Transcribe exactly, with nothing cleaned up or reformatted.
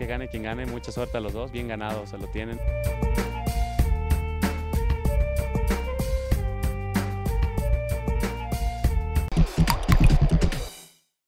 que gane quien gane, mucha suerte a los dos, bien ganados, se lo tienen.